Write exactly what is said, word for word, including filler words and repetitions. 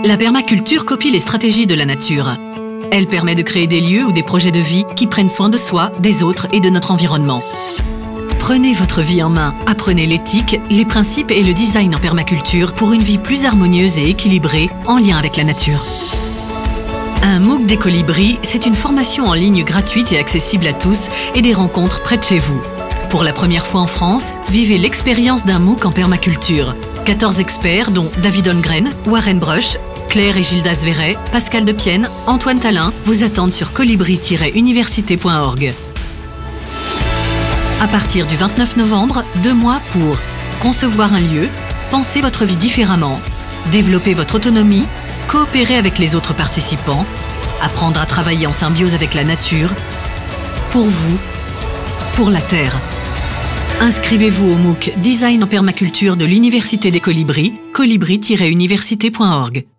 La permaculture copie les stratégies de la nature. Elle permet de créer des lieux ou des projets de vie qui prennent soin de soi, des autres et de notre environnement. Prenez votre vie en main, apprenez l'éthique, les principes et le design en permaculture pour une vie plus harmonieuse et équilibrée en lien avec la nature. Un MOOC des Colibris, c'est une formation en ligne gratuite et accessible à tous et des rencontres près de chez vous. Pour la première fois en France, vivez l'expérience d'un MOOC en permaculture. quatorze experts dont David Holmgren, Warren Brush, Claire et Gildas Verret, Pascal Depienne, Antoine Talin vous attendent sur colibri tiret université point org. À partir du vingt-neuf novembre, deux mois pour concevoir un lieu, penser votre vie différemment, développer votre autonomie, coopérer avec les autres participants, apprendre à travailler en symbiose avec la nature, pour vous, pour la Terre. Inscrivez-vous au MOOC Design en permaculture de l'Université des Colibris, colibri tiret université point org.